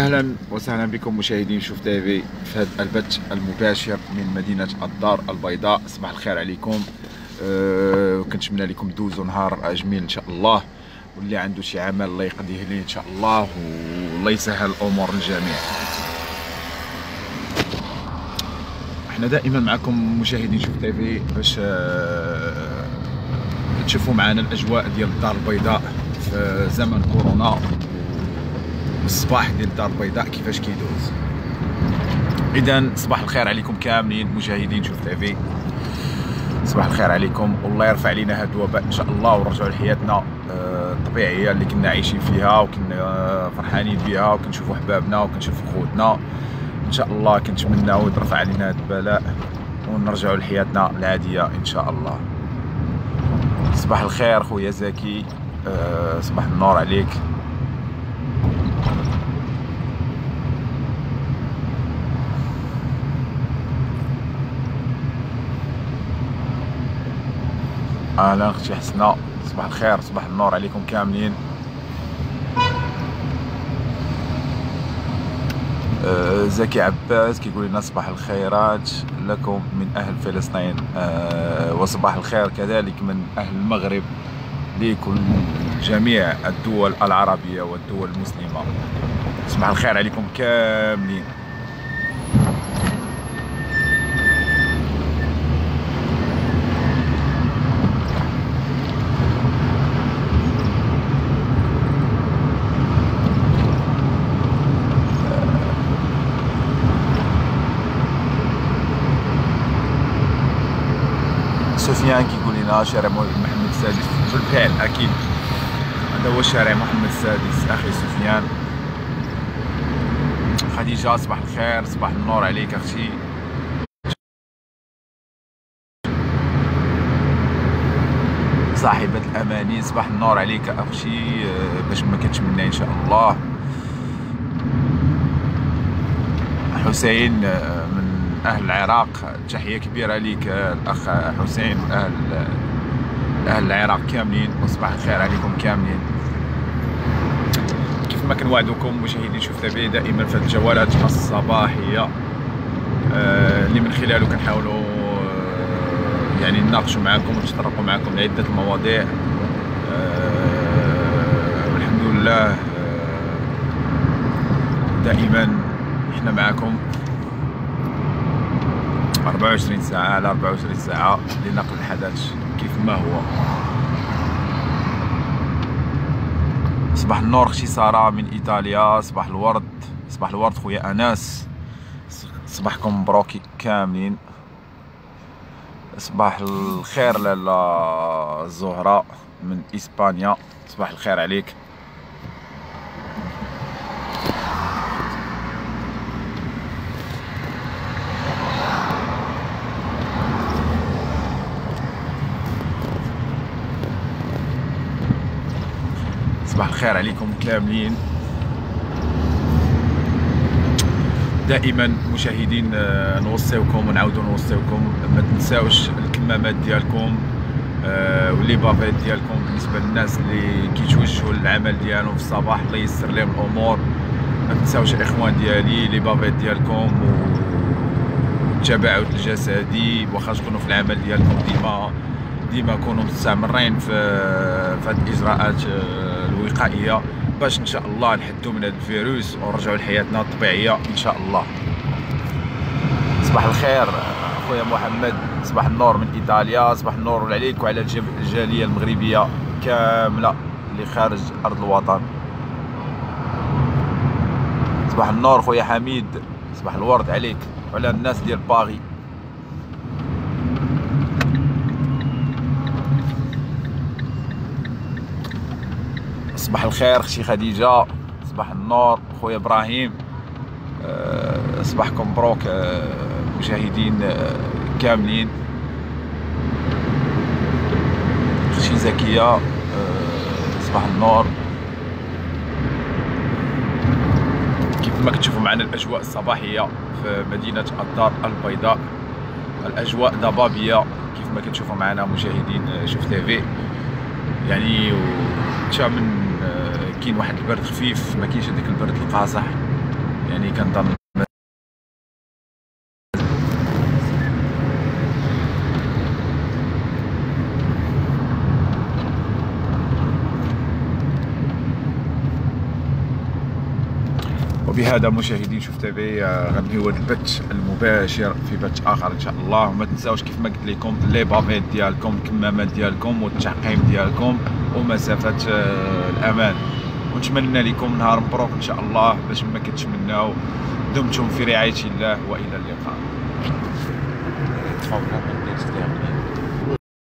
اهلا وسهلا بكم مشاهدين شوف تيفي في هذا البث المباشر من مدينه الدار البيضاء. صباح الخير عليكم. كنتمنى لكم دوزوا نهار جميل ان شاء الله، واللي عنده شي عمل الله يقضيه ليه ان شاء الله، والله يسهل الامور للجميع. احنا دائما معكم مشاهدين شوف تيفي باش تشوفوا معنا الاجواء ديال الدار البيضاء في زمن كورونا، والصباح ديال الدار البيضاء كيفاش كيدوز. اذا صباح الخير عليكم كاملين مشاهدين شوف تيفي، صباح الخير عليكم، والله يرفع علينا هذا الوباء ان شاء الله، ونرجعوا لحياتنا الطبيعيه اللي كنا عايشين فيها وكنا فرحانين بها، وكنشوفوا احبابنا وكنشوفوا خوتنا. ان شاء الله كنتمناو يرفع علينا هذا البلاء ونرجعوا لحياتنا العاديه ان شاء الله. صباح الخير خويا زكي، صباح النور عليك. اهلا اختي حسنه، صباح الخير صباح النور عليكم كاملين. زكي عباس كيقول لنا صباح الخيرات لكم من اهل فلسطين، وصباح الخير كذلك من اهل المغرب لكل جميع الدول العربيه والدول المسلمه. صباح الخير عليكم كاملين. سفيان كيقول لنا شارع محمد السادس، بالفعل اكيد هذا هو شارع محمد السادس اخي سفيان. خديجه صباح الخير صباح النور عليك اختي. صاحبة الاماني صباح النور عليك اختي، باش ما كنتمنى ان شاء الله. حسين من اهل العراق، تحيه كبيره ليك الاخ حسين، اهل العراق كاملين، وصباح الخير عليكم كاملين. كيف ما كنوعدكم مشاهدين شوف تيفي دائما في الجولات الصباحيه اللي من خلاله كنحاولوا يعني نناقشوا معكم ونتطرقوا معكم لعده المواضيع. والحمد لله دائما احنا معكم 24 ساعة على 24 ساعة لنقل الحدث كيف ما هو. صباح النور اختي سارة من ايطاليا، صباح الورد صباح الورد خويا انس، صباحكم مبروك كاملين. صباح الخير لاله زهرة من اسبانيا، صباح الخير عليك. صباح الخير عليكم كاملين. دائما مشاهدين نوصيوكم ونعاودوا نوصيوكم ما تنساوش الكمامات ديالكم واللي بافيت ديالكم بالنسبه للناس اللي كيتوجهوا للعمل ديالهم في الصباح، الله ييسر لهم الامور. ما تنساوش الاخوان ديالي لي بافيت ديالكم والتباعد الجسدي، واخا تكونوا في العمل ديالكم ديما كونوا مستمرين في هذه الاجراءات الوقائيه باش ان شاء الله نحدوا من هذا الفيروس ونرجعوا لحياتنا الطبيعيه ان شاء الله. صباح الخير خويا محمد، صباح النور من ايطاليا، صباح النور عليك وعلى الجاليه المغربيه كامله اللي خارج ارض الوطن. صباح النور خويا حميد، صباح الورد عليك وعلى الناس ديال باغي. صباح الخير اختي خديجه، صباح النور خويا ابراهيم، صباحكم مبروك مشاهدين كاملين. اختي زكيه صباح النور. كيف ما كتشوفوا معنا الاجواء الصباحيه في مدينه الدار البيضاء، الاجواء ضبابيه كيف ما كتشوفوا معنا مشاهدين شوف تيفي، يعني تا من كاين واحد البرد خفيف، ما كاينش هذاك البرد القاصح يعني كنظن وبهذا مشاهدين شوف تيفي غننهيو هذا البث المباشر في بث اخر ان شاء الله. وما تنساوش كيف ما قلت لكم لي بافيت ديالكم، الكمامات ديالكم والتعقيم ديالكم ومسافه الامان. ونتمنى لكم نهار مبروك ان شاء الله باش ما كتمناو. دمتم في رعايه الله والى اللقاء.